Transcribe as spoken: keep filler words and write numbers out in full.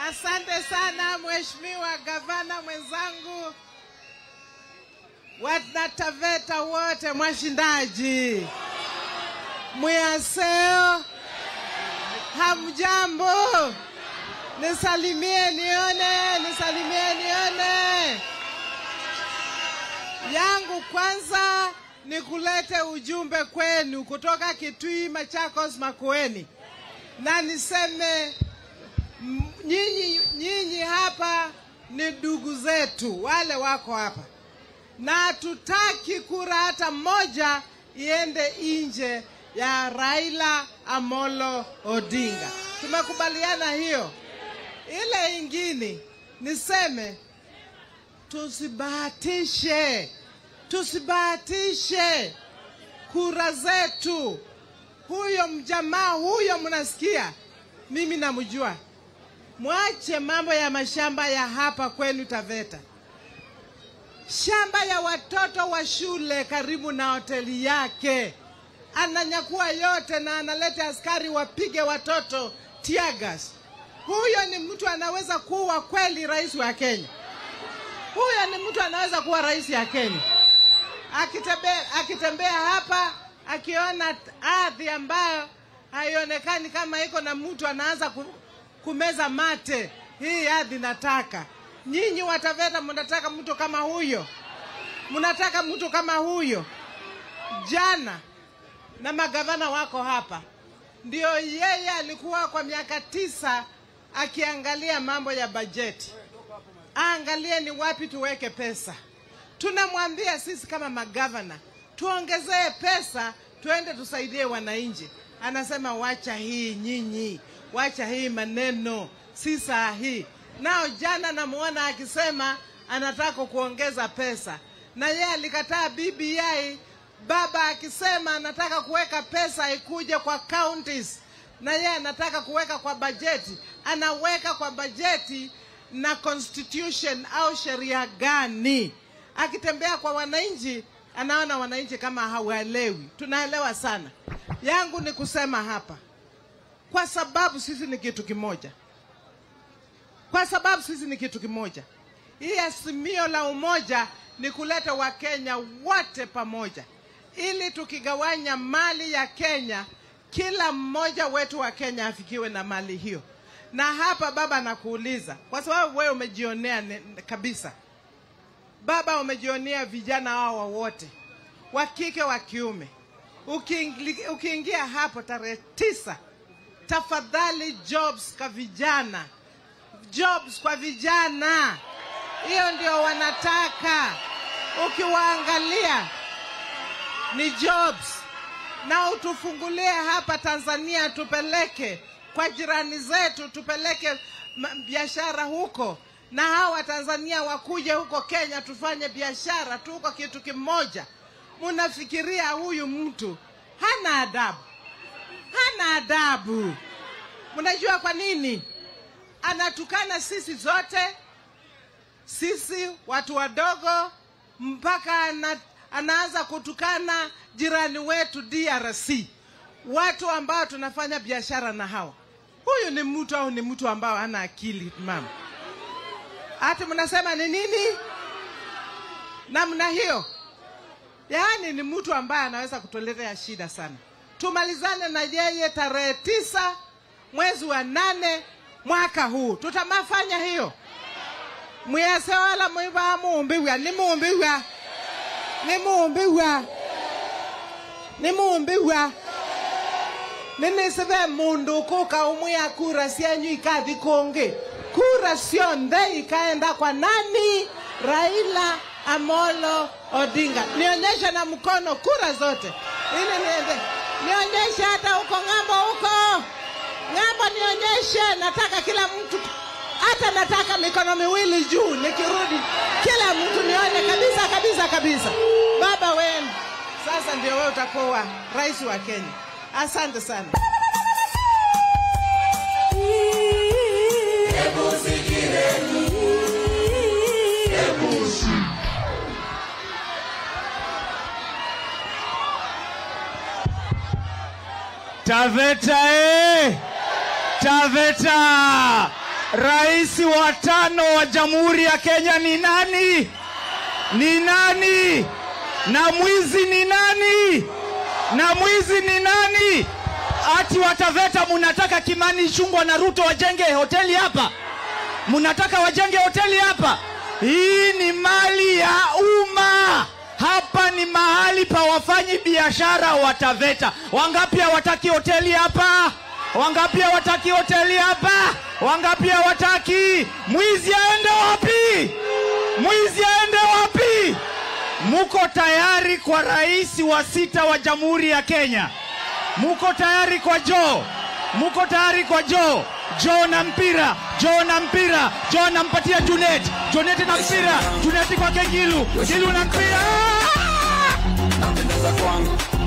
Asante sana mheshimiwa gavana mwenzangu, wana Taveta wote mwashindaji. Muyaseo, hamjambo, nisalimie nione, nisalimie nione. Yangu kwanza ni kulete ujumbe kwenu kutoka Kitui, Machakos, Makueni. Na niseme nyinyi nyinyi hapa ni ndugu zetu wale wako hapa. Na tutaki kura hata moja iende nje ya Raila Amolo Odinga. Tumekubaliana hiyo. Ile ingine niseme tusibahatishe. Tusibahatishe kura zetu. Huyo mjamaa huyo mnasikia, mimi namjua. Mwache mambo ya mashamba ya hapa kwenu Taveta. Shamba ya watoto wa shule karibu na hoteli yake. Ananyakua yote na analeta askari wapige watoto tiagas. Huyo ni mtu anaweza kuwa kweli rais wa Kenya? Huyo ni mtu anaweza kuwa rais ya Kenya? Akitembea, akitembea hapa akiona ardhi ambayo haionekani kama iko na mtu anaanza kumeza mate, hii ardhi nataka. Nyinyi wa Taveta mnataka mtu kama huyo? Mnataka mtu kama huyo? Jana na magavana wako hapa, ndio yeye alikuwa kwa miaka tisa akiangalia mambo ya bajeti. Angalie ni wapi tuweke pesa. Tunamwambia sisi kama magavana tuongezee pesa tuende tusaidie wananchi. Anasema wacha hii nyinyi, wacha hii maneno, si saa hii. Nao jana namuona akisema anataka kuongeza pesa. Na yeye alikataa B B I, baba akisema anataka kuweka pesa ikuje kwa counties. Na yeye anataka kuweka kwa bajeti. Anaweka kwa bajeti na constitution au sheria gani? Akitembea kwa wananchi, anaona wananchi kama hawaelewi. Tunaelewa sana. Yangu ni kusema hapa, kwa sababu sisi ni kitu kimoja. Kwa sababu sisi ni kitu kimoja. Hii azimio la umoja ni kuleta Wakenya wote pamoja. Ili tukigawanya mali ya Kenya, kila mmoja wetu wa Kenya afikiwe na mali hiyo. Na hapa baba nakuuliza, kwa sababu wewe umejionea kabisa. Baba umejionea vijana hao wote, wa kike wa kiume. Ukiingia, ukiingia hapo tarehe tisa, tafadhali jobs kwa vijana. Jobs kwa vijana. Hiyo ndio wanataka. Ukiwaangalia ni jobs. Na utufungulie hapa Tanzania, tupeleke kwa jirani zetu, tupeleke biashara huko. Na hawa Tanzania wakuje huko Kenya tufanye biashara, tuko kitu kimoja. Munafikiria huyu mtu hana adabu. Hana adabu. Mnajua kwa nini? Anatukana sisi zote, sisi watu wadogo, mpaka ana, anaanza kutukana jirani wetu D R C. Watu ambao tunafanya biashara na hao. Huyu ni mtu au ni mtu ambao hana akili mama? Ati mnasema ni nini? Namna hiyo. Yaani ni mtu ambaye anaweza kutuletea shida sana. Tumalizane na yeye tarehe tisa mwezi wa nane mwaka huu. Tutamafanya hiyo. Muyase wala muiba muumbiwa. Ni muumbiwa. Ni muumbiwa. Ni muumbiwa. Nini sebe mundu kuka umuya kura siyanyu ikadhi konge. Kura sionde ikaenda kwa nani? Raila Amolo Odinga. Nionyesha na mkono kura zote. Ili niende. Nionyesha hata huko ngambo huko. Ngambo nionyeshe. Nataka kila mtu. Hata nataka mikono miwili juu. Nikirudi kila mtu nione kabisa kabisa kabisa. Baba wewe, sasa ndio wewe utakuwa rais wa Kenya. Asante sana. Taveta eh! Taveta! rais wa tano wa Jamhuri ya Kenya ni nani? Ni nani? Na mwizi ni nani? Na mwizi ni nani? Ati wa Taveta munataka Kimani Ichung'wah na Ruto wajenge hoteli hapa? Munataka wajenge hoteli hapa? Hii ni mali ya umma. Hapa ni mahali pa wafanyi biashara wa Taveta. Wangapi hawataki hoteli hapa? Wangapi hawataki hoteli hapa? Wangapi hawataki? Mwizi aende wapi? Mwizi aende wapi? Muko tayari kwa rais wa sita wa Jamhuri ya Kenya? Muko tayari kwa Joe? Muko tayari kwa Joe? Joe na mpira, Joe na mpira, Joe nampatia Junet, Junet na mpira, Junet kwa Ngilu, Ngilu na mpira.